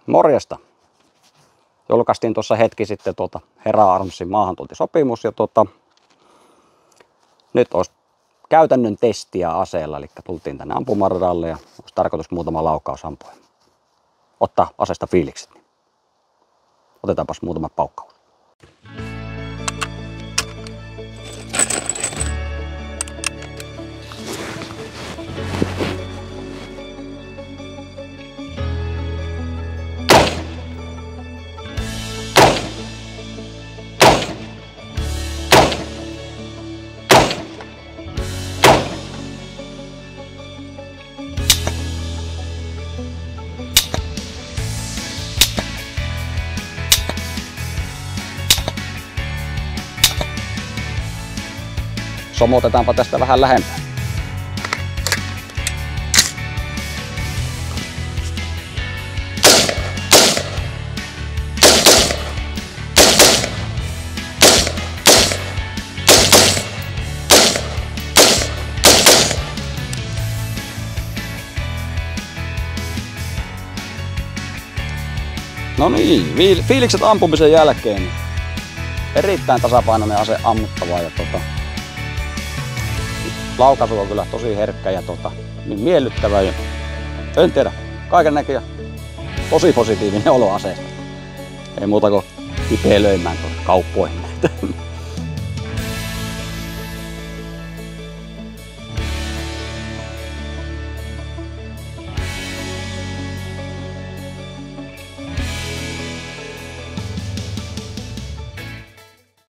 Morjesta. Julkaistiin tuossa hetki sitten Hera Armsin maahantuontisopimus ja nyt olisi käytännön testiä aseella, eli tultiin tänne ampumaradalle ja olisi tarkoitus muutama laukaus ampua. Ottaa aseesta fiilikset. Otetaanpas muutama paukkaus. Somotetaanpa tästä vähän lähempää. No niin, fiilikset ampumisen jälkeen. Erittäin tasapainoinen ase ammuttava ja laukaisu on kyllä tosi herkkä ja niin miellyttävä ja en tiedä, kaiken näköjä tosi positiivinen olo aseesta. Ei muuta kuin kipeilöimään kauppoihin.